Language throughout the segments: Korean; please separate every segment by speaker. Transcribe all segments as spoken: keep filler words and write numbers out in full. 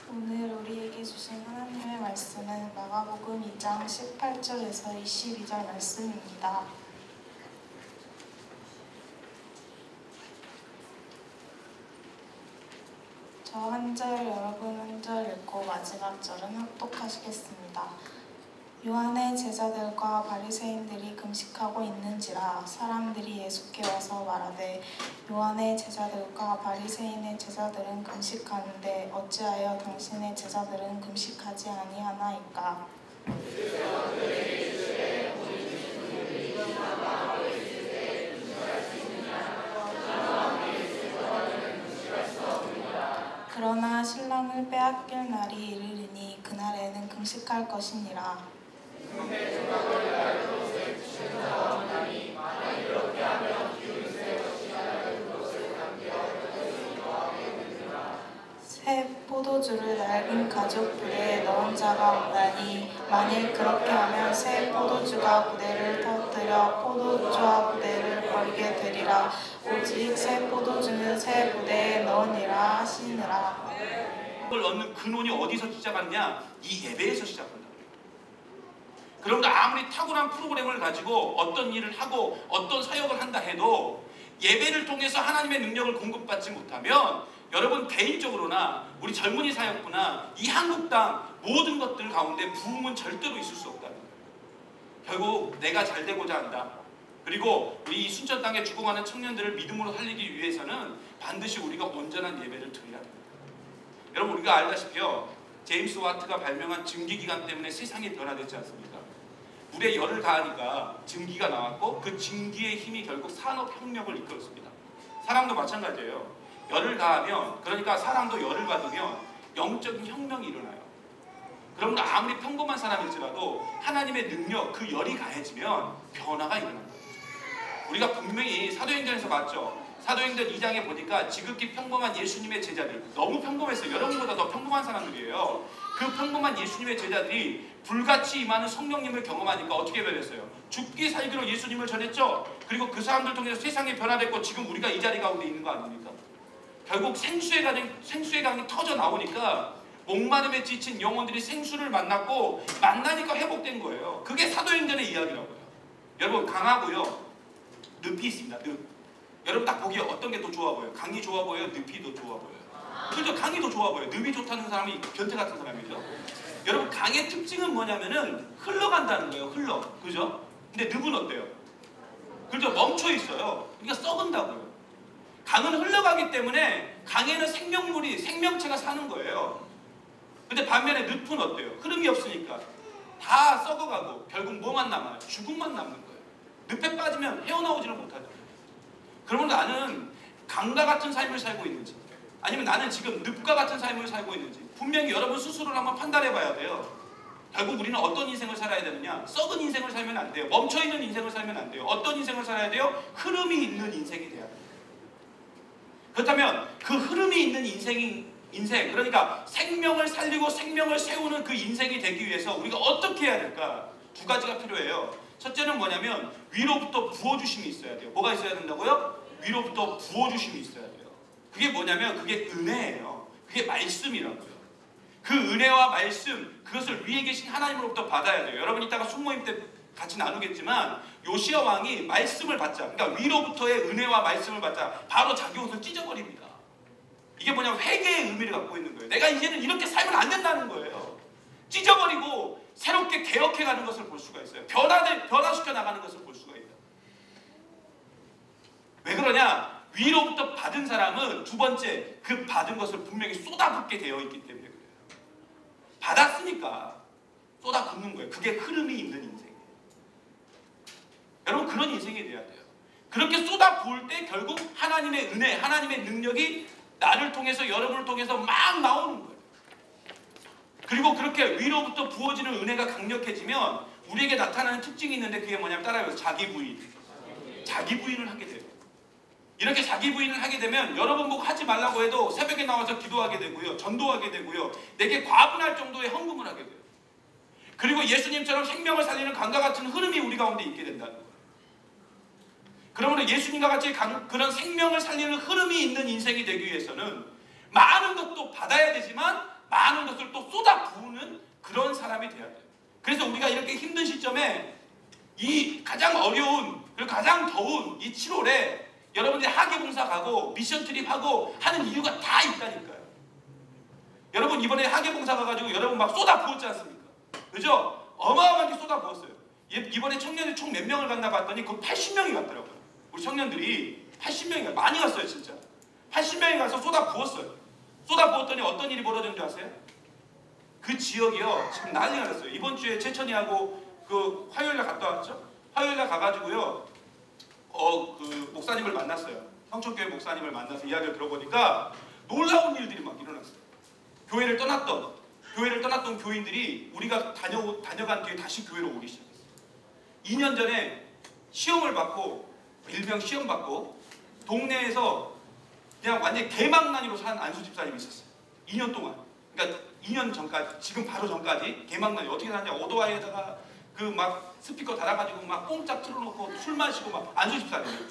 Speaker 1: 오늘 우리에게 주신 하나님의 말씀은 마가복음 이 장 십팔 절에서 이십이 절 말씀입니다. 저 한 절, 여러분 한 절 읽고 마지막 절은 합독하시겠습니다. 요한의 제자들과 바리새인들이 금식하고 있는지라 사람들이 예수께 와서 말하되 요한의 제자들과 바리새인의 제자들은 금식하는데 어찌하여 당신의 제자들은 금식하지 아니하나이까? 그러나 신랑을 빼앗길 날이 이르리니 그날에는 금식할 것이니라. 새 포도주를 낡은 가죽 부대에 넣은 자가 없나니 만일 그렇게 하면 새 포도주가 부대를 터뜨려 포도주와 부대를 버리게 되리라. 오직 새 포도주는 새 부대에 넣으니라 하시니라.
Speaker 2: 그걸 얻는 근원이 어디서 시작하느냐? 이 예배에서 시작한다. 그러므로 아무리 탁월한 프로그램을 가지고 어떤 일을 하고 어떤 사역을 한다 해도 예배를 통해서 하나님의 능력을 공급받지 못하면 여러분 개인적으로나 우리 젊은이 사역부나 이 한국 땅 모든 것들 가운데 부흥은 절대로 있을 수 없다는 거예요. 결국 내가 잘 되고자 한다. 그리고 우리 이 순천 땅에 죽어가는 청년들을 믿음으로 살리기 위해서는 반드시 우리가 온전한 예배를 드려야 됩니다. 여러분 우리가 알다시피요. 제임스 와트가 발명한 증기기관 때문에 세상이 변화되지 않습니까? 물에 열을 가하니까 증기가 나왔고 그 증기의 힘이 결국 산업혁명을 이끌었습니다. 사람도 마찬가지예요. 열을 가하면 그러니까 사람도 열을 받으면 영적인 혁명이 일어나요. 그러면 아무리 평범한 사람일지라도 하나님의 능력 그 열이 가해지면 변화가 일어난다. 우리가 분명히 사도행전에서 봤죠. 사도행전 이 장에 보니까 지극히 평범한 예수님의 제자들 너무 평범했어요. 여러분보다 더 평범한 사람들이에요. 그 평범한 예수님의 제자들이 불같이 임하는 성령님을 경험하니까 어떻게 변했어요? 죽기 살기로 예수님을 전했죠. 그리고 그 사람들 통해서 세상이 변화됐고 지금 우리가 이 자리 가운데 있는 거 아닙니까? 결국 생수의 강이, 생수의 강이 터져 나오니까 목마름에 지친 영혼들이 생수를 만났고 만나니까 회복된 거예요. 그게 사도행전의 이야기라고요. 여러분 강하고요 늪이 있습니다. 늪. 여러분 딱 보기에 어떤 게 더 좋아 보여요? 강이 좋아 보여요? 늪이 더 좋아 보여요? 그죠? 강이 더 좋아 보여요. 늪이 좋다는 사람이 변태 같은 사람이죠. 여러분 강의 특징은 뭐냐면은 흘러간다는 거예요. 흘러. 그죠? 근데 늪은 어때요? 그죠? 멈춰 있어요. 그러니까 썩은다고요. 강은 흘러가기 때문에 강에는 생명물이 생명체가 사는 거예요. 근데 반면에 늪은 어때요? 흐름이 없으니까 다 썩어가고 결국 뭐만 남아요? 죽음만 남는 거예요. 늪에 빠지면 헤어나오지를 못하죠. 그러면 나는 강과 같은 삶을 살고 있는지 아니면 나는 지금 늪과 같은 삶을 살고 있는지 분명히 여러분 스스로를 한번 판단해 봐야 돼요. 결국 우리는 어떤 인생을 살아야 되느냐? 썩은 인생을 살면 안 돼요. 멈춰있는 인생을 살면 안 돼요. 어떤 인생을 살아야 돼요? 흐름이 있는 인생이 돼야 돼요. 그렇다면 그 흐름이 있는 인생이, 인생 그러니까 생명을 살리고 생명을 세우는 그 인생이 되기 위해서 우리가 어떻게 해야 될까? 두 가지가 필요해요. 첫째는 뭐냐면 위로부터 부어주심이 있어야 돼요. 뭐가 있어야 된다고요? 위로부터 부어주심이 있어야 돼요. 그게 뭐냐면 그게 은혜예요. 그게 말씀이라고요. 그 은혜와 말씀 그것을 위에 계신 하나님으로부터 받아야 돼요. 여러분 이따가 숙모임 때 같이 나누겠지만 요시야 왕이 말씀을 받자 그러니까 위로부터의 은혜와 말씀을 받자 바로 자기 옷을 찢어버립니다. 이게 뭐냐면 회개의 의미를 갖고 있는 거예요. 내가 이제는 이렇게 살면 안 된다는 거예요. 찢어버리고 새롭게 개혁해가는 것을 볼 수가 있어요. 변화되, 변화시켜 나가는 것을 볼 수가 있어요. 왜 그러냐? 위로부터 받은 사람은 두 번째 그 받은 것을 분명히 쏟아붓게 되어 있기 때문에 그래요. 받았으니까 쏟아붓는 거예요. 그게 흐름이 있는 인생이에요. 여러분 그런 인생이 돼야 돼요. 그렇게 쏟아부을 때 결국 하나님의 은혜, 하나님의 능력이 나를 통해서 여러분을 통해서 막 나오는 거예요. 그리고 그렇게 위로부터 부어지는 은혜가 강력해지면 우리에게 나타나는 특징이 있는데 그게 뭐냐면 따라해서 자기 부인. 자기 부인을 하게 돼요. 이렇게 자기 부인을 하게 되면 여러분 보고 하지 말라고 해도 새벽에 나와서 기도하게 되고요. 전도하게 되고요. 내게 과분할 정도의 헌금을 하게 돼요. 그리고 예수님처럼 생명을 살리는 강과 같은 흐름이 우리 가운데 있게 된다는 거예요. 그러므로 예수님과 같이 강, 그런 생명을 살리는 흐름이 있는 인생이 되기 위해서는 많은 것도 받아야 되지만 많은 많은 것을 또 쏟아 부으는 그런 사람이 돼야 돼요. 그래서 우리가 이렇게 힘든 시점에 이 가장 어려운 그리고 가장 더운 이 칠월에 여러분들이 하계봉사 가고 미션 트립하고 하는 이유가 다 있다니까요. 여러분 이번에 하계봉사 가가지고 여러분 막 쏟아 부었지 않습니까? 그죠? 어마어마하게 쏟아 부었어요. 이번에 청년이 총 몇 명을 갔나 봤더니 그 팔십 명이 갔더라고요. 우리 청년들이 팔십 명이 많이 갔어요 진짜. 팔십 명이 가서 쏟아 부었어요. 쏟아 부었더니 어떤 일이 벌어졌는지 아세요? 그 지역이요 지금 난리가 났어요. 이번 주에 최천이하고 그 화요일날 갔다 왔죠? 화요일날 가가지고요 어 그 목사님을 만났어요. 성천교회 목사님을 만나서 이야기를 들어보니까 놀라운 일들이 막 일어났어요. 교회를 떠났던 교회를 떠났던 교인들이 우리가 다녀, 다녀간 뒤에 다시 교회로 오기 시작했어요. 이 년 전에 시험을 받고 일명 시험 받고 동네에서 그냥 완전히 개망난이로 산 안수 집사님이 있었어요. 이 년 동안. 그러니까 이 년 전까지 지금 바로 전까지 개망난이 어떻게 사냐 오토바이에다가 그 막 스피커 달아가지고 막 꽁짝 틀어놓고 술 마시고 막 안수 집사님.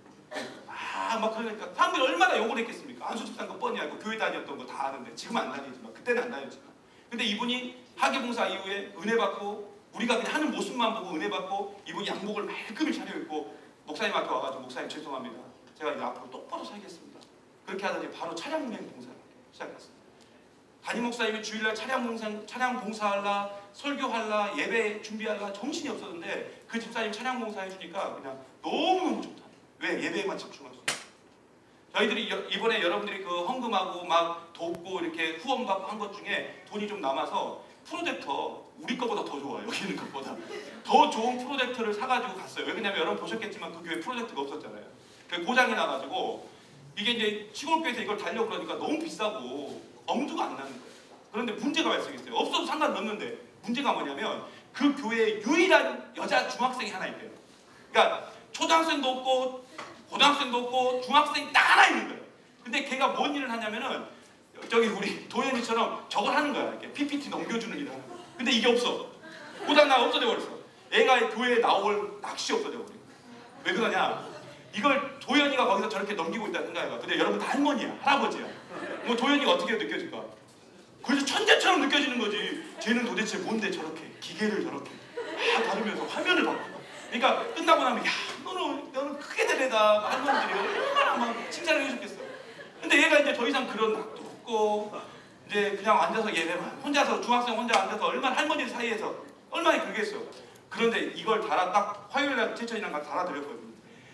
Speaker 2: 아막 그러니까 사람들이 얼마나 욕을 했겠습니까? 안수 집사님 거 뻔히 알고 교회 다녔던 거 다 아는데 지금은 안 다니지만 그때는 안 다녔지만. 근데 이분이 하계봉사 이후에 은혜 받고 우리가 그냥 하는 모습만 보고 은혜 받고 이분이 양복을 말끔히 차려입고 목사님한테 와가지고 목사님 죄송합니다. 제가 이제 앞으로 똑바로 살겠습니다. 그렇게 하더니 바로 차량 운행 봉사를 시작했습니다. 담임 목사님이 주일날 차량 봉사, 차량 봉사할라, 설교할라, 예배 준비할라 정신이 없었는데 그 집사님 차량 봉사 해주니까 그냥 너무너무 좋다. 왜? 예배에만 집중할 수 있어요. 저희들이 여, 이번에 여러분들이 그 헌금하고 막 돕고 이렇게 후원받고 한 것 중에 돈이 좀 남아서 프로젝터 우리 거보다 더 좋아요. 여기 있는 것보다 더 좋은 프로젝터를 사가지고 갔어요. 왜냐면 여러분 보셨겠지만 그 교회 프로젝터가 없었잖아요. 그 고장이 나가지고 이게 이제 시골교회에서 이걸 달려고 그러니까 너무 비싸고 엄두가 안 나는 거예요. 그런데 문제가 발생했어요. 없어도 상관없는데 문제가 뭐냐면 그 교회에 유일한 여자 중학생이 하나 있대요. 그러니까 초등학생도 없고 고등학생도 없고 중학생이 딱 하나 있는 거예요. 근데 걔가 뭔 일을 하냐면은 저기 우리 도현이처럼 저걸 하는 거야. 이렇게 피피티 넘겨주는 일을 하는 거야. 근데 이게 없어. 고장나 없어져 버렸어. 애가 교회에 나올 낚시 없어져 버리고. 왜 그러냐? 이걸 도현이가 거기서 저렇게 넘기고 있다 생각해봐. 근데 여러분 다 할머니야, 할아버지야. 뭐 도현이가 어떻게 느껴질까? 그래서 천재처럼 느껴지는 거지. 쟤는 도대체 뭔데 저렇게 기계를 저렇게 막 다루면서 화면을 바꾸고. 그러니까 끝나고 나면 야 너는 너는 크게 되네다. 할머니들이 얼마나 막 칭찬을 해줬겠어. 근데 얘가 이제 더 이상 그런 낙도 없고 이제 그냥 앉아서 예배만 혼자서 중학생 혼자 앉아서 얼마나 할머니 사이에서 얼마나 그러겠어. 그런데 이걸 달아 딱 화요일날 최천이랑 같이 달아드렸거든요.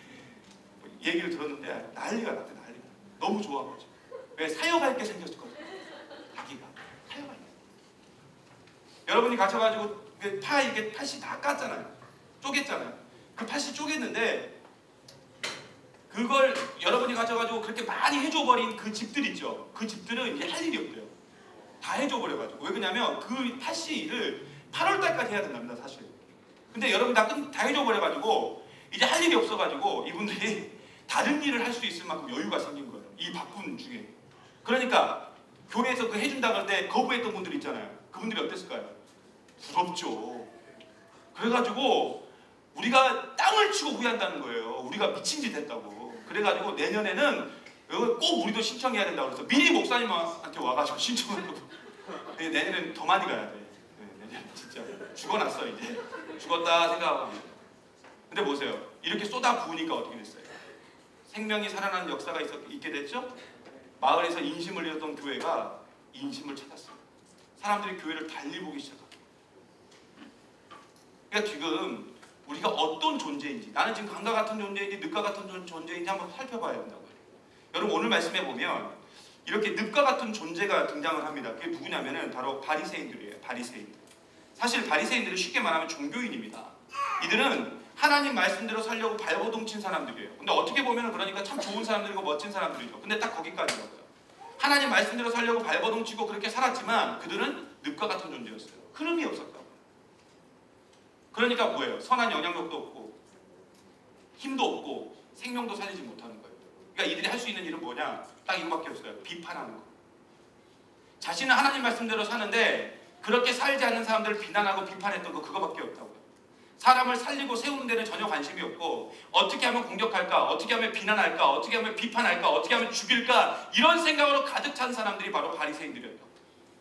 Speaker 2: 얘기를 들었는데 난리가 났대. 난리가 났대. 너무 좋아한 거죠. 왜? 사역할 게 생겼거든요. 자기가 사역할 게. 여러분이 갇혀가지고 파 이게 팥이 다 깠잖아요. 쪼갰잖아요. 그 팥이 쪼갰는데 그걸 여러분이 가져가지고 그렇게 많이 해줘버린 그 집들 있죠. 그 집들은 이제 할 일이 없대요. 다 해줘버려가지고. 왜 그러냐면 그 팥이 일을 팔월 달까지 해야 된답니다 사실. 근데 여러분 다, 다 해줘버려가지고 이제 할 일이 없어가지고 이분들이 다른 일을 할 수 있을 만큼 여유가 생긴 거예요. 이 바쁜 중에. 그러니까 교회에서 그 해준다 그런데 거부했던 분들 있잖아요. 그분들이 어땠을까요? 부럽죠. 그래가지고 우리가 땅을 치고 후회한다는 거예요. 우리가 미친 짓 했다고. 그래가지고 내년에는 꼭 우리도 신청해야 된다고 그래서 미리 목사님한테 와가지고 신청을 하고 내년에는 더 많이 가야 돼. 네, 내년 진짜 죽어났어 이제. 죽었다 생각하고. 근데 보세요. 이렇게 쏟아 부으니까 어떻게 됐어요? 생명이 살아나는 역사가 있, 있게 됐죠? 마을에서 인심을 잃었던 교회가 인심을 찾았어요. 사람들이 교회를 달리 보기 시작합니다. 그러니까 지금 우리가 어떤 존재인지, 나는 지금 강과 같은 존재인지 늪과 같은 존재인지 한번 살펴봐야 된다고요. 여러분 오늘 말씀해 보면 이렇게 늪과 같은 존재가 등장을 합니다. 그게 누구냐면은 바로 바리새인들이에요. 바리새인들. 사실 바리새인들은 쉽게 말하면 종교인입니다. 이들은 하나님 말씀대로 살려고 발버둥 친 사람들이에요. 근데 어떻게 보면 그러니까 참 좋은 사람들이고 멋진 사람들이죠. 근데 딱 거기까지라고요. 하나님 말씀대로 살려고 발버둥 치고 그렇게 살았지만 그들은 늪과 같은 존재였어요. 흐름이 없었다고. 그러니까 뭐예요? 선한 영향력도 없고 힘도 없고 생명도 살리지 못하는 거예요. 그러니까 이들이 할 수 있는 일은 뭐냐? 딱 이거밖에 없어요. 비판하는 거. 자신은 하나님 말씀대로 사는데 그렇게 살지 않는 사람들을 비난하고 비판했던 거 그거밖에 없다고요. 사람을 살리고 세우는 데는 전혀 관심이 없고 어떻게 하면 공격할까? 어떻게 하면 비난할까? 어떻게 하면 비판할까? 어떻게 하면 죽일까? 이런 생각으로 가득 찬 사람들이 바로 바리새인들이었다고.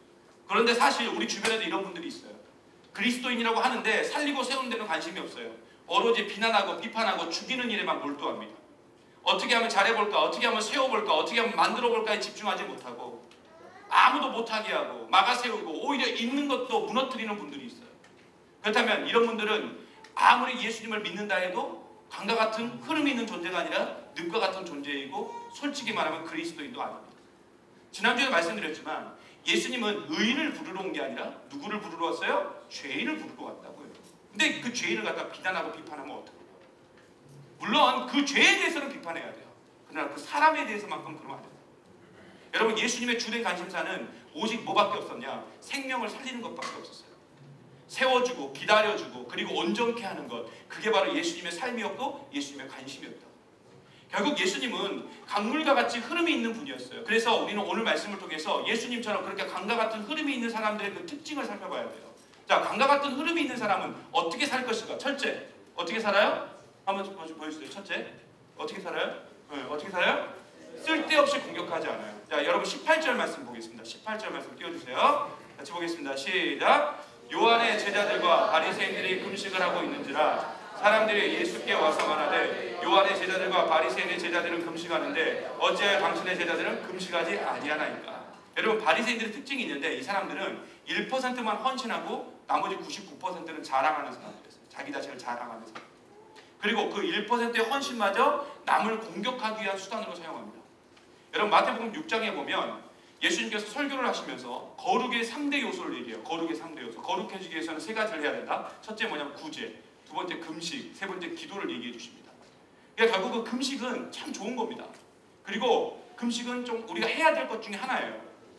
Speaker 2: 그런데 사실 우리 주변에도 이런 분들이 있어요. 그리스도인이라고 하는데 살리고 세우는 데는 관심이 없어요. 오로지 비난하고 비판하고 죽이는 일에만 몰두합니다. 어떻게 하면 잘해볼까, 어떻게 하면 세워볼까, 어떻게 하면 만들어볼까에 집중하지 못하고 아무도 못하게 하고 막아세우고 오히려 있는 것도 무너뜨리는 분들이 있어요. 그렇다면 이런 분들은 아무리 예수님을 믿는다 해도 강과 같은 흐름이 있는 존재가 아니라 늪과 같은 존재이고 솔직히 말하면 그리스도인도 아닙니다. 지난주에 말씀드렸지만 예수님은 의인을 부르러 온 게 아니라 누구를 부르러 왔어요? 죄인을 부르러 왔다고요. 근데 그 죄인을 갖다 비난하고 비판하면 어떡해요? 물론 그 죄에 대해서는 비판해야 돼요. 그러나 그 사람에 대해서만큼 그러면 안 돼요. 여러분, 예수님의 주된 관심사는 오직 뭐밖에 없었냐? 생명을 살리는 것밖에 없었어요. 세워주고 기다려주고 그리고 온전케 하는 것, 그게 바로 예수님의 삶이었고 예수님의 관심이었다. 결국 예수님은 강물과 같이 흐름이 있는 분이었어요. 그래서 우리는 오늘 말씀을 통해서 예수님처럼 그렇게 강과 같은 흐름이 있는 사람들의 그 특징을 살펴봐야 돼요. 자, 강과 같은 흐름이 있는 사람은 어떻게 살 것인가? 첫째, 어떻게 살아요? 한번 보여주세요. 첫째, 어떻게 살아요? 네, 어떻게 살아요? 쓸데없이 공격하지 않아요. 자, 여러분 십팔 절 말씀 보겠습니다. 십팔 절 말씀 띄워주세요. 같이 보겠습니다. 시작. 요한의 제자들과 바리새인들이 금식을 하고 있는지라 사람들이 예수께 와서 말하되 요한의 제자들과 바리새인의 제자들은 금식하는데 어찌하여 당신의 제자들은 금식하지 아니하나이까? 여러분, 바리새인들의 특징이 있는데 이 사람들은 일 퍼센트만 헌신하고 나머지 구십구 퍼센트는 자랑하는 사람들이었어요. 자기 자신을 자랑하는 사람. 그리고 그 일 퍼센트의 헌신마저 남을 공격하기 위한 수단으로 사용합니다. 여러분, 마태복음 육 장에 보면 예수님께서 설교를 하시면서 거룩의 삼 대 요소를 얘기해요. 거룩의 삼 대 요소. 거룩해지기 위해서는 세 가지를 해야 된다. 첫째 뭐냐면 구제, 두 번째 금식, 세 번째 기도를 얘기해 주십니다. 그러니까 결국 그 금식은 참 좋은 겁니다. 그리고 금식은 좀 우리가 해야 될 것 중에 하나예요.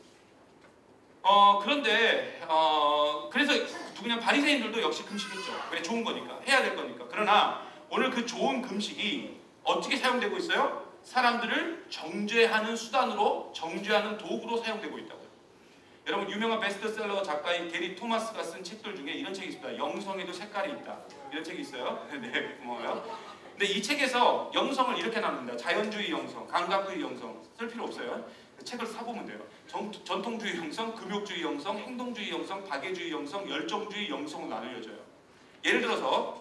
Speaker 2: 어 그런데 어 그래서 누구냐 바리새인들도 역시 금식했죠. 왜? 좋은 거니까, 해야 될 거니까. 그러나 오늘 그 좋은 금식이 어떻게 사용되고 있어요? 사람들을 정죄하는 수단으로, 정죄하는 도구로 사용되고 있다고요. 여러분, 유명한 베스트셀러 작가인 게리 토마스가 쓴 책들 중에 이런 책이 있습니다. 영성에도 색깔이 있다. 이런 책이 있어요. 네, 고마워요. 근데 이 책에서 영성을 이렇게 나눕니다. 자연주의 영성, 감각주의 영성. 쓸 필요 없어요. 책을 사보면 돼요. 전, 전통주의 영성, 금욕주의 영성, 행동주의 영성, 박애주의 영성, 열정주의 영성으로 나뉘어져요. 예를 들어서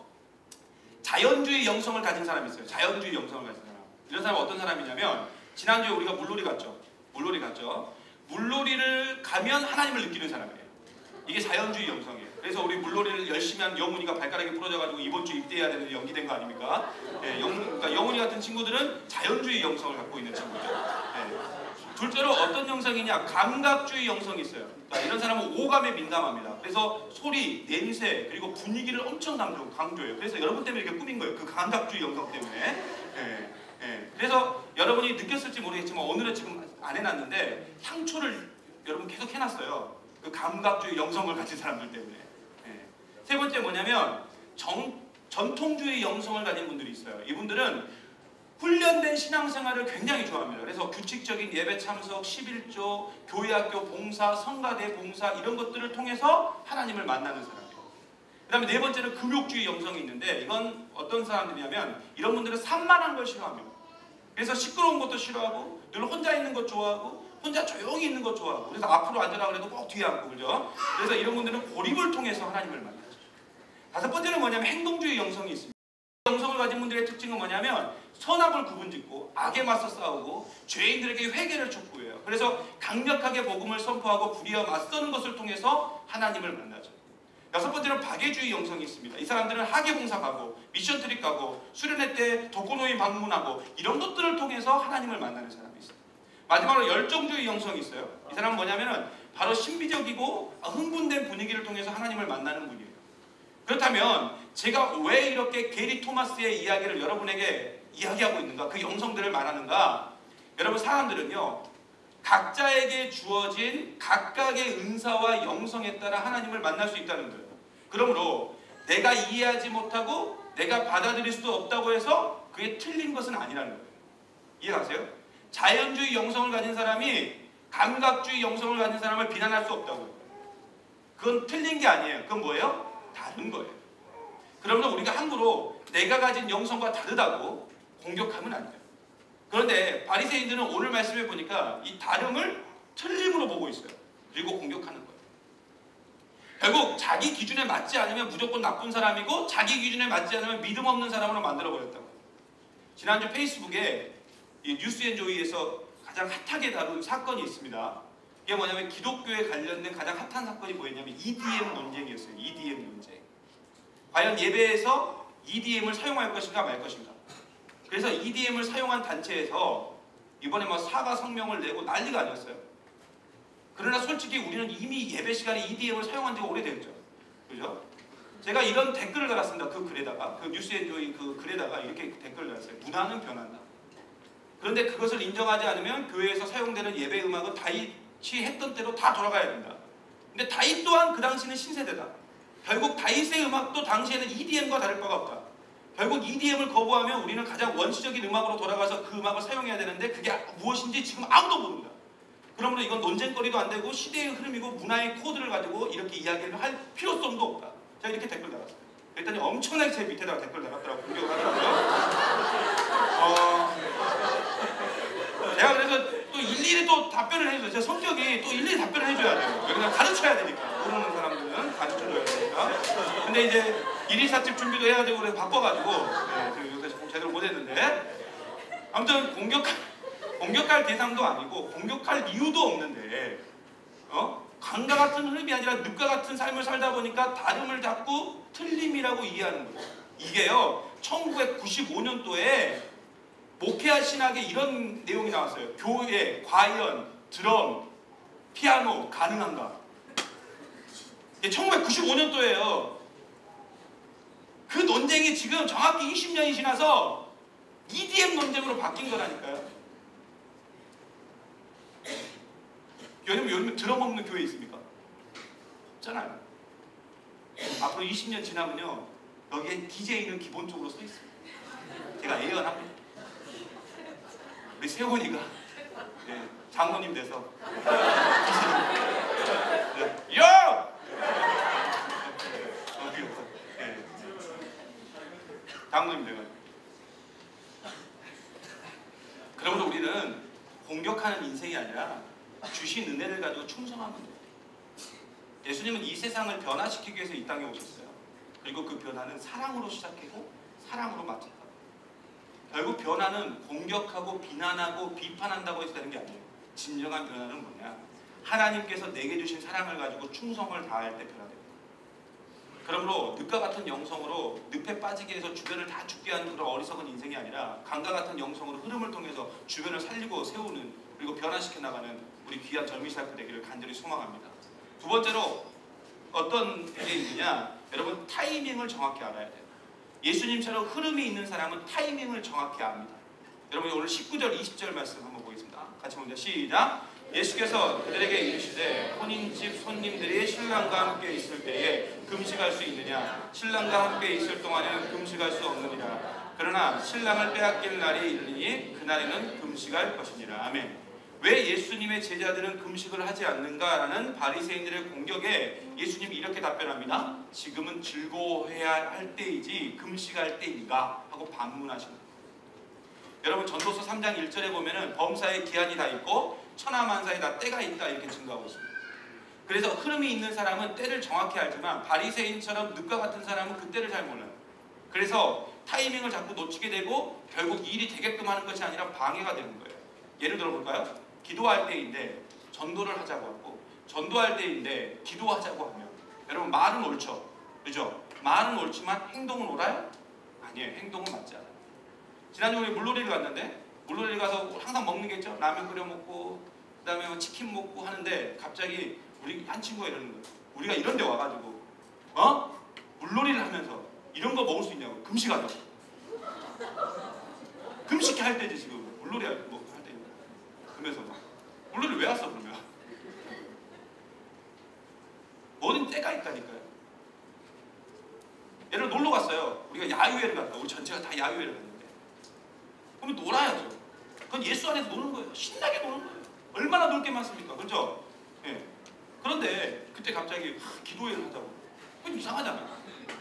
Speaker 2: 자연주의 영성을 가진 사람이 있어요. 자연주의 영성을 가진 사람. 이런 사람은 어떤 사람이냐면, 지난주에 우리가 물놀이 갔죠. 물놀이 갔죠. 물놀이를 가면 하나님을 느끼는 사람이에요. 이게 자연주의 영성이에요. 그래서 우리 물놀이를 열심히 한 영훈이가 발가락이 부러져가지고 이번 주 입대해야 되는 연기된 거 아닙니까? 네, 영, 그러니까 영훈이 같은 친구들은 자연주의 영성을 갖고 있는 친구죠. 네. 둘째로 어떤 영성이냐? 감각주의 영성이 있어요. 그러니까 이런 사람은 오감에 민감합니다. 그래서 소리, 냄새, 그리고 분위기를 엄청 강조, 강조해요. 그래서 여러분 때문에 이렇게 꾸민 거예요. 그 감각주의 영성 때문에. 네. 네. 그래서 여러분이 느꼈을지 모르겠지만 오늘은 지금 안 해놨는데 향초를 여러분 계속 해놨어요. 그 감각주의 영성을 가진 사람들 때문에. 네. 세 번째 뭐냐면 정, 전통주의 영성을 가진 분들이 있어요. 이분들은 훈련된 신앙생활을 굉장히 좋아합니다. 그래서 규칙적인 예배 참석, 십일조, 교회학교 봉사, 성가대 봉사 이런 것들을 통해서 하나님을 만나는 사람이에요. 그 다음에 네 번째는 금욕주의 영성이 있는데, 이건 어떤 사람들이냐면 이런 분들은 산만한 걸 싫어합니다. 그래서 시끄러운 것도 싫어하고 늘 혼자 있는 것 좋아하고 혼자 조용히 있는 것 좋아하고, 그래서 앞으로 앉으라 그래도 꼭 뒤에 앉고, 그죠? 그래서 이런 분들은 고립을 통해서 하나님을 만나죠. 다섯 번째는 뭐냐면 행동주의 영성이 있습니다. 영성을 가진 분들의 특징은 뭐냐면 선악을 구분짓고 악에 맞서 싸우고 죄인들에게 회개를 촉구해요. 그래서 강력하게 복음을 선포하고 불의와 맞서는 것을 통해서 하나님을 만나죠. 여섯 번째는 박애주의 영성이 있습니다. 이 사람들은 학예봉사 가고 미션 트립 가고 수련회 때 독거노인 방문하고 이런 것들을 통해서 하나님을 만나는 사람이 있어요. 마지막으로 열정주의 영성이 있어요. 이 사람은 뭐냐면은 바로 신비적이고 흥분된 분위기를 통해서 하나님을 만나는 분이에요. 그렇다면 제가 왜 이렇게 게리 토마스의 이야기를 여러분에게 이야기하고 있는가? 그 영성들을 말하는가? 여러분, 사람들은요 각자에게 주어진 각각의 은사와 영성에 따라 하나님을 만날 수 있다는 거예요. 그러므로 내가 이해하지 못하고 내가 받아들일 수도 없다고 해서 그게 틀린 것은 아니라는 거예요. 이해가세요? 자연주의 영성을 가진 사람이 감각주의 영성을 가진 사람을 비난할 수 없다고요. 그건 틀린 게 아니에요. 그건 뭐예요? 다른 거예요. 그러면 우리가 함부로 내가 가진 영성과 다르다고 공격하면 안 돼요. 그런데 바리새인들은 오늘 말씀해 보니까 이 다름을 틀림으로 보고 있어요. 그리고 공격하는 거예요. 자기 기준에 맞지 않으면 무조건 나쁜 사람이고 자기 기준에 맞지 않으면 믿음 없는 사람으로 만들어버렸다고. 지난주 페이스북에 이 뉴스앤조이에서 가장 핫하게 다룬 사건이 있습니다. 이게 뭐냐면 기독교에 관련된 가장 핫한 사건이 뭐였냐면 이디엠 논쟁이었어요. 이디엠 논쟁. 과연 예배에서 이디엠을 사용할 것인가 말 것인가. 그래서 이디엠을 사용한 단체에서 이번에 뭐 사과 성명을 내고 난리가 아니었어요. 그러나 솔직히 우리는 이미 예배 시간에 이디엠을 사용한 지가 오래됐죠. 그죠? 제가 이런 댓글을 달았습니다. 그 글에다가, 그 뉴스앤조이 그 글에다가 이렇게 댓글을 달았어요. 문화는 변한다. 그런데 그것을 인정하지 않으면 교회에서 사용되는 예배 음악은 다윗이 했던 대로 다 돌아가야 된다. 근데 다윗 또한 그 당시는 신세대다. 결국 다윗의 음악도 당시에는 이디엠과 다를 바가 없다. 결국 이디엠을 거부하면 우리는 가장 원시적인 음악으로 돌아가서 그 음악을 사용해야 되는데 그게 무엇인지 지금 아무도 모릅니다. 그러므로 이건 논쟁거리도 안 되고 시대의 흐름이고 문화의 코드를 가지고 이렇게 이야기를 할 필요성도 없다. 제가 이렇게 댓글 달았어요. 그랬더니 엄청나게 제 밑에다가 댓글 달았더라고요. 공격을 하더라고요. 어... 제가 그래서 또 일일이 또 답변을 해줘요. 제 성격이 또 일일이 답변을 해줘야 돼요. 여기서 가르쳐야 되니까. 모르는 사람들은 가르쳐줘야 되니까. 근데 이제 일일사집 준비도 해야 되고 그래서 바빠가지고 네, 요새 제대로 못했는데 아무튼 공격, 공격할 대상도 아니고 공격할 이유도 없는데 어? 강과 같은 흐름이 아니라 늪과 같은 삶을 살다 보니까 다름을 잡고 틀림이라고 이해하는 거예요. 이게요 천구백구십오 년도에 목회와 신학에 이런 내용이 나왔어요. 교회, 과연, 드럼, 피아노 가능한가? 이게 천구백구십오 년도예요. 그 논쟁이 지금 정확히 이십 년이 지나서 이디엠 논쟁으로 바뀐 거라니까요. 요즘 요즘 드럼 없는 교회 있습니까? 없잖아요. 앞으로 이십 년 지나면요 여기에 디제이는 기본적으로 서 있습니다. 제가 예언합니다. 우리 세훈이가 예, 장로님 돼서 예, 요! 예, 장로님 돼가지고. 그러므로 우리는 공격하는 인생이 아니라 주신 은혜를 가지고 충성하면 돼요. 예수님은 이 세상을 변화시키기 위해서 이 땅에 오셨어요. 그리고 그 변화는 사랑으로 시작하고 사랑으로 마쳤다. 결국 변화는 공격하고 비난하고 비판한다고 해서 되는 게 아니에요. 진정한 변화는 뭐냐? 하나님께서 내게 주신 사랑을 가지고 충성을 다할 때 변화됩니다. 그러므로 늪과 같은 영성으로 늪에 빠지게 해서 주변을 다 죽게 하는 그런 어리석은 인생이 아니라 강과 같은 영성으로 흐름을 통해서 주변을 살리고 세우는 그리고 변화시켜 나가는 우리 귀한 젊이살크 되기를 간절히 소망합니다. 두 번째로 어떤 게 있느냐? 여러분 타이밍을 정확히 알아야 돼요. 예수님처럼 흐름이 있는 사람은 타이밍을 정확히 압니다. 여러분 오늘 십구 절 이십 절 말씀 한번 보겠습니다. 같이 먼저 시작. 예수께서 그들에게 이르시되 혼인집 손님들이 신랑과 함께 있을 때에 금식할 수 있느냐? 신랑과 함께 있을 동안에는 금식할 수 없느니라. 그러나 신랑을 빼앗길 날이 이르니 그날에는 금식할 것이니라. 아멘. 왜 예수님의 제자들은 금식을 하지 않는가라는 바리새인들의 공격에 예수님이 이렇게 답변합니다. 지금은 즐거워해야 할 때이지 금식할 때인가? 하고 반문하십니다. 여러분 전도서 삼 장 일 절에 보면은 범사에 기한이 다 있고 천하만사에 다 때가 있다 이렇게 증거하고 있습니다. 그래서 흐름이 있는 사람은 때를 정확히 알지만 바리새인처럼 늪과 같은 사람은 그 때를 잘 몰라요. 그래서 타이밍을 자꾸 놓치게 되고 결국 일이 되게끔 하는 것이 아니라 방해가 되는 거예요. 예를 들어 볼까요? 기도할 때인데 전도를 하자고 하고 전도할 때인데 기도하자고 하면 여러분 말은 옳죠. 그죠? 말은 옳지만 행동은 옳아요? 아니에요. 행동은 맞지 않아요. 지난주에 우리 물놀이를 갔는데 물놀이를 가서 항상 먹는 게 있죠. 라면 끓여 먹고 그 다음에 치킨 먹고 하는데 갑자기 우리 한 친구가 이러는 거예요. 우리가 이런 데 와가지고 어? 물놀이를 하면서 이런 거 먹을 수 있냐고. 금식하자고. 금식할 때지 지금 물놀이 할 뭐 할 때. 그러면서 물놀이 왜 왔어 그러면? 뭐든 때가 있다니까요. 예를 들어 놀러 갔어요. 우리가 야유회를 갔다. 우리 전체가 다 야유회를 갔는데 그러면 놀아야죠. 그건 예수 안에서 노는 거예요. 신나게 노는 거예요. 얼마나 놀 게 많습니까? 그렇죠? 예. 그런데 그때 갑자기 기도회를 하자고. 그건 이상하잖아요.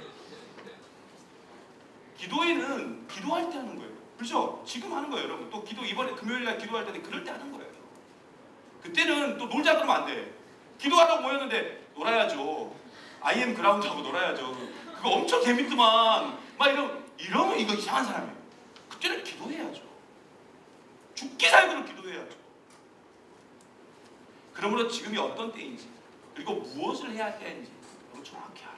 Speaker 2: 기도회는 기도할 때 하는 거예요. 그렇죠? 지금 하는 거예요, 여러분. 또 기도 이번에 금요일날 기도할 때는 그럴 때 하는 거예요. 그때는 또 놀자 그러면 안 돼. 기도하라고 모였는데 놀아야죠. 아이엠 그라운드 하고 놀아야죠. 그거 엄청 재밌더만. 막 이러, 이러면 이거 이상한 사람이에요. 그때는 기도해야죠. 죽기 살기로 기도해야죠. 그러므로 지금이 어떤 때인지, 그리고 무엇을 해야 할 때인지 정확히 알아요.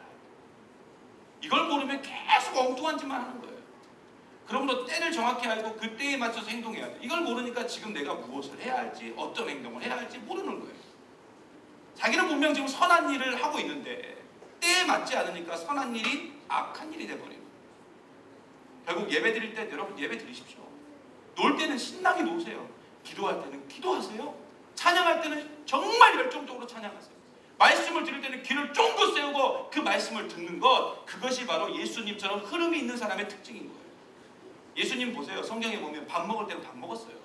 Speaker 2: 이걸 모르면 계속 엉뚱한 짓만 하는 거예요. 그러므로 때를 정확히 알고 그 때에 맞춰서 행동해야 돼. 이걸 모르니까 지금 내가 무엇을 해야 할지, 어떤 행동을 해야 할지 모르는 거예요. 자기는 분명 지금 선한 일을 하고 있는데 때에 맞지 않으니까 선한 일이 악한 일이 돼버리는 거예요. 결국 예배 드릴 때 여러분 예배 드리십시오. 놀 때는 신나게 노세요. 기도할 때는 기도하세요. 찬양할 때는 정말 열정적으로 찬양하세요. 말씀을 들을 때는 귀를 쫑긋 세우고 그 말씀을 듣는 것, 그것이 바로 예수님처럼 흐름이 있는 사람의 특징인 거예요. 예수님 보세요. 성경에 보면 밥 먹을 때는 밥 먹었어요.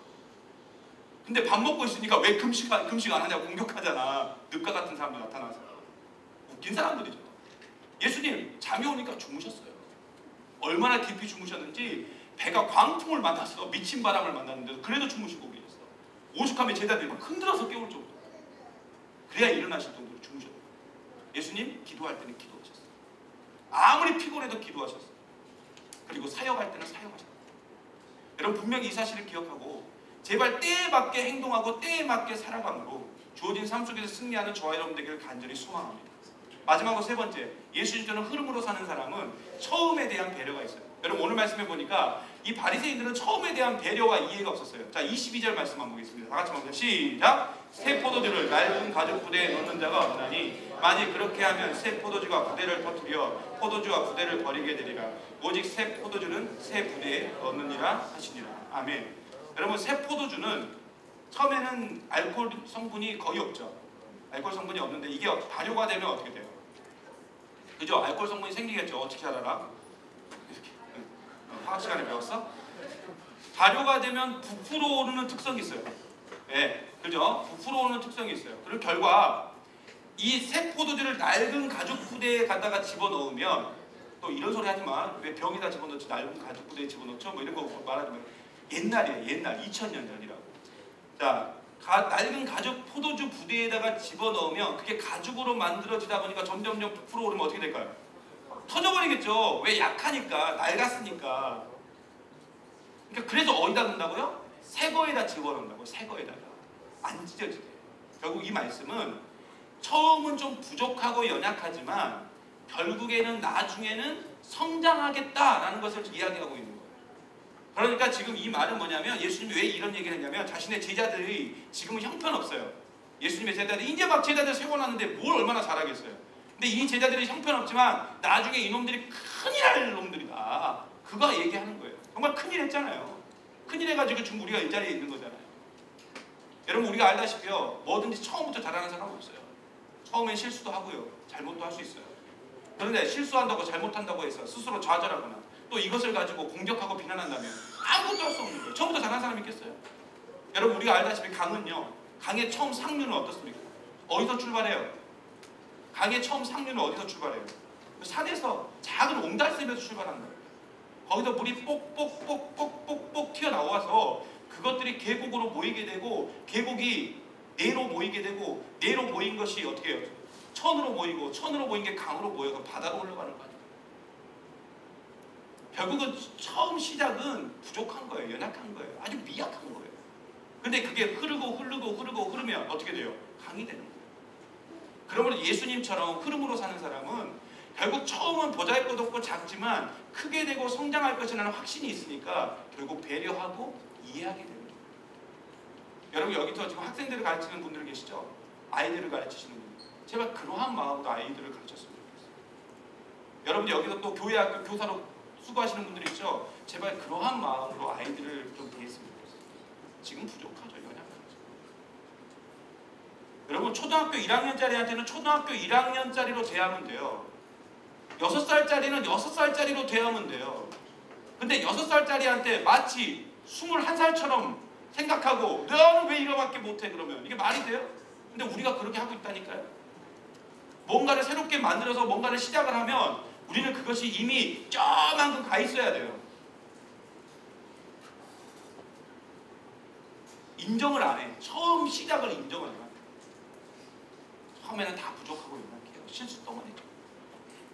Speaker 2: 근데 밥 먹고 있으니까 왜 금식, 금식 안 하냐고 공격하잖아. 늑과 같은 사람들 나타나서. 웃긴 사람들이죠. 예수님 잠이 오니까 주무셨어요. 얼마나 깊이 주무셨는지 배가 광풍을 만났어. 미친 바람을 만났는데 그래도 주무시고 계셨어. 오죽하면 제자들이 막 흔들어서 깨울 정도. 그래야 일어나실 정도로 주무셨어요. 예수님 기도할 때는 기도하셨어요. 아무리 피곤해도 기도하셨어요. 그리고 사역할 때는 사역하셨어요. 여러분 분명히 이 사실을 기억하고 제발 때에 맞게 행동하고 때에 맞게 살아감으로 주어진 삶 속에서 승리하는 저와 여러분 되기를 간절히 소망합니다. 마지막으로 세 번째, 예수님처럼 흐름으로 사는 사람은 처음에 대한 배려가 있어요. 여러분 오늘 말씀해 보니까 이 바리새인들은 처음에 대한 배려와 이해가 없었어요. 자, 이십이 절 말씀 한번 보겠습니다. 다 같이 한번 시작! 새 포도주를 낡은 가죽 부대에 넣는 자가 없나니 만일 그렇게 하면 새 포도주가 부대를 터뜨려 포도주와 부대를 버리게 되리라. 오직 새 포도주는 새 부대에 넣느니라 하시니라. 아멘. 여러분 새 포도주는 처음에는 알코올 성분이 거의 없죠. 알코올 성분이 없는데 이게 발효가 되면 어떻게 돼요? 그죠? 알코올 성분이 생기겠죠. 어떻게 알아라? 이렇게. 화학 시간에 배웠어? 발효가 되면 부풀어 오르는 특성이 있어요. 네, 그죠? 부풀어 오르는 특성이 있어요. 그리고 결과 이 새 포도주를 낡은 가죽 부대에 갖다가 집어넣으면, 또 이런 소리 하지만 왜 병에다 집어넣지 낡은 가죽 부대에 집어넣죠? 뭐 이런 거 말하지 말고. 옛날이에요. 옛날 이천 년 전이라고. 자, 가, 낡은 가죽 포도주 부대에다가 집어넣으면 그게 가죽으로 만들어지다 보니까 점점점 부풀어 오르면 어떻게 될까요? 터져버리겠죠. 왜? 약하니까, 낡았으니까. 그러니까 그래서 어디다 넣는다고요? 새 거에다 집어넣는다고요. 새 거에다가. 안 찢어지게. 결국 이 말씀은 처음은 좀 부족하고 연약하지만 결국에는 나중에는 성장하겠다라는 것을 이야기하고 있는 거예요. 그러니까 지금 이 말은 뭐냐면 예수님이 왜 이런 얘기를 했냐면 자신의 제자들이 지금은 형편없어요. 예수님의 제자들이 이제 막 제자들 세워놨는데 뭘 얼마나 잘하겠어요. 근데 이 제자들이 형편없지만 나중에 이놈들이 큰일 할 놈들이다. 그가 얘기하는 거예요. 정말 큰일 했잖아요. 큰일 해가지고 지금 우리가 이 자리에 있는 거잖아요. 여러분 우리가 알다시피요. 뭐든지 처음부터 잘하는 사람은 없어요. 처음엔 실수도 하고요. 잘못도 할 수 있어요. 그런데 실수한다고 잘못한다고 해서 스스로 좌절하거나 또 이것을 가지고 공격하고 비난한다면 아무것도 할 수 없는 거예요. 처음부터 잘하는 사람이 있겠어요? 여러분 우리가 알다시피 강은요. 강의 처음 상류는 어떻습니까? 어디서 출발해요? 강의 처음 상류는 어디서 출발해요? 산에서 작은 옹달샘에서 출발하는 거예요. 거기서 물이 뽁뽁뽁뽁뽁뽁 튀어나와서 그것들이 계곡으로 모이게 되고 계곡이 내로 모이게 되고 내로 모인 것이 어떻게 해요? 천으로 모이고 천으로 모인 게 강으로 모여서 바다로 올라가는 거 아니에요? 결국은 처음 시작은 부족한 거예요. 연약한 거예요. 아주 미약한 거예요. 근데 그게 흐르고 흐르고 흐르고 흐르면 어떻게 돼요? 강이 되는 거예요. 그러므로 예수님처럼 흐름으로 사는 사람은 결국 처음은 보잘것없고 작지만 크게 되고 성장할 것이라는 확신이 있으니까 결국 배려하고 이해하게 되는 거예요. 여러분 여기서 지금 학생들을 가르치는 분들 계시죠? 아이들을 가르치시는 분들. 제발 그러한 마음으로 아이들을 가르쳤으면 좋겠어요. 여러분 여기서 또 교회 학교 교사로 수고하시는 분들 있죠? 제발 그러한 마음으로 아이들을 좀 대했으면 좋겠어요. 지금 부족하죠. 연약하죠. 여러분 초등학교 일 학년짜리한테는 초등학교 일 학년짜리로 대하면 돼요. 여섯 살짜리는 여섯 살짜리로 대하면 돼요. 근데 여섯 살짜리한테 마치 스물한 살처럼 생각하고 너는 왜 이거밖에 못해 그러면 이게 말이 돼요? 근데 우리가 그렇게 하고 있다니까요. 뭔가를 새롭게 만들어서 뭔가를 시작을 하면 우리는 그것이 이미 저만큼 가 있어야 돼요. 인정을 안 해. 처음 시작을 인정을 안 해. 처음에는 다 부족하고 연약해요. 실수 덩어리죠.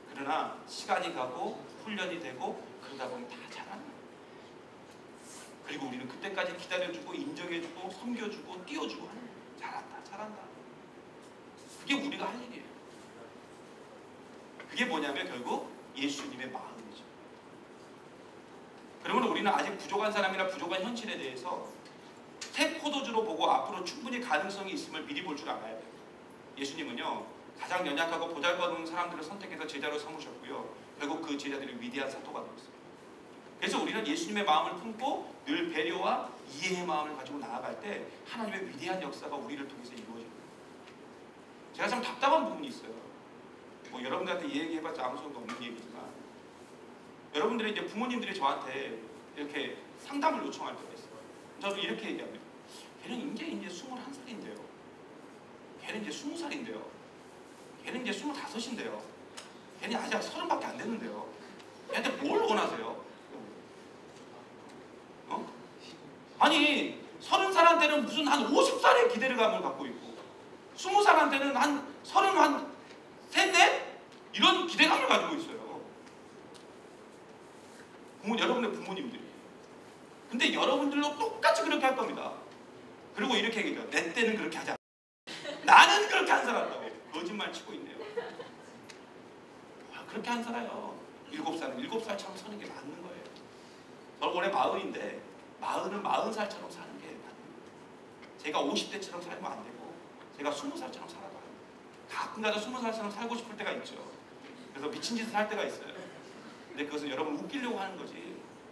Speaker 2: 그러나 시간이 가고 훈련이 되고 그러다 보면 다 자라는 거예요. 그리고 우리는 그때까지 기다려주고 인정해주고 섬겨주고 띄워주고 하는 거예요. 잘한다 잘한다. 그게 우리가 할 일이에요. 그게 뭐냐면 결국 예수님의 마음이죠. 그러므로 우리는 아직 부족한 사람이나 부족한 현실에 대해서 새 포도주로 보고 앞으로 충분히 가능성이 있음을 미리 볼 줄 알아야 돼요. 예수님은요 가장 연약하고 보잘것없는 사람들을 선택해서 제자로 삼으셨고요. 결국 그 제자들이 위대한 사도가 되었어요. 그래서 우리는 예수님의 마음을 품고 늘 배려와 이해의 마음을 가지고 나아갈 때 하나님의 위대한 역사가 우리를 통해서 이루어집니다. 제가 참 답답한 부분이 있어요. 뭐 여러분들한테 이 얘기해봤자 아무 소용도 없는 얘기지만 여러분들이 이제 부모님들이 저한테 이렇게 상담을 요청할 때가 있어요. 저도 이렇게 얘기합니다. 걔는 이제 이제 스물한 살인데요. 걔는 이제 스무 살인데요. 걔는 이제 스물다섯인데요. 걔는 아직 서른밖에 안 됐는데요. 걔한테 뭘 원하세요? 어? 아니 서른 살한테는 무슨 한 오십 살의 기대감을 갖고 있고 스무 살한테는 한 서른 한 셋, 넷? 이런 기대감을 가지고 있어요. 부모, 여러분의 부모님들이. 근데 여러분들도 똑같이 그렇게 할 겁니다. 그리고 이렇게 얘기해요. 내 때는 그렇게 하지 않아. 나는 그렇게 안 살았다고. 거짓말 치고 있네요. 아, 그렇게 안 살아요. 일곱 살은 일곱 살처럼 사는 게 맞는 거예요. 저는 올해 마흔인데 마흔은 마흔 살처럼 사는 게 맞는 거예요. 제가 오십 대처럼 살면 안 되고 제가 스무 살처럼 살아도 안 돼요. 가끔가다 스무 살처럼 살고 싶을 때가 있죠. 그래서 미친 짓을 할 때가 있어요. 근데 그것은 여러분 웃기려고 하는 거지.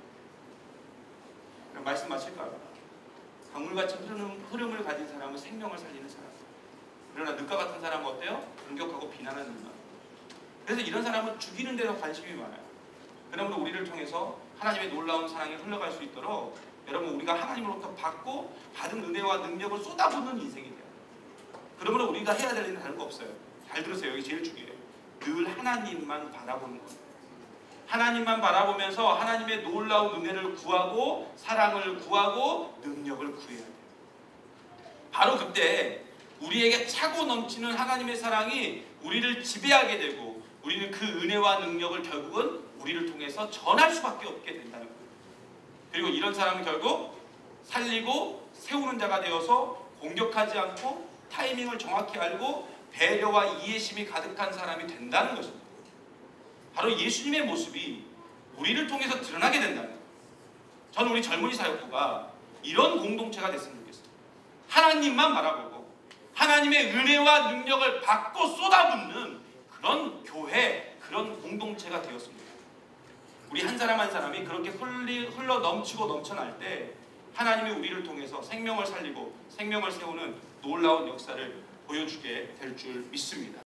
Speaker 2: 말씀 마칠까 합니다. 강물같이 흐르는, 흐름을 가진 사람은 생명을 살리는 사람. 그러나 늑과 같은 사람은 어때요? 공격하고 비난하는 사람. 그래서 이런 사람은 죽이는 데서 관심이 많아요. 그러므로 우리를 통해서 하나님의 놀라운 사랑이 흘러갈 수 있도록 여러분 우리가 하나님으로부터 받고 받은 은혜와 능력을 쏟아붓는 인생이 돼요. 그러므로 우리가 해야 될 일은 다른 거 없어요. 잘 들으세요. 여기 제일 중요해요. 늘 하나님만 바라보는 거예요. 하나님만 바라보면서 하나님의 놀라운 은혜를 구하고 사랑을 구하고 능력을 구해야 돼요. 바로 그때 우리에게 차고 넘치는 하나님의 사랑이 우리를 지배하게 되고 우리는 그 은혜와 능력을 결국은 우리를 통해서 전할 수밖에 없게 된다는 거예요. 그리고 이런 사람은 결국 살리고 세우는 자가 되어서 공격하지 않고 타이밍을 정확히 알고 배려와 이해심이 가득한 사람이 된다는 것입니다. 바로 예수님의 모습이 우리를 통해서 드러나게 된다는 거예요. 저는 우리 젊은이 사역부가 이런 공동체가 됐으면 좋겠어요. 하나님만 바라보고 하나님의 은혜와 능력을 받고 쏟아붓는 그런 교회, 그런 공동체가 되었습니다. 우리 한 사람 한 사람이 그렇게 흘리, 흘러 넘치고 넘쳐날 때 하나님이 우리를 통해서 생명을 살리고 생명을 세우는 놀라운 역사를 보여주게 될 줄 믿습니다.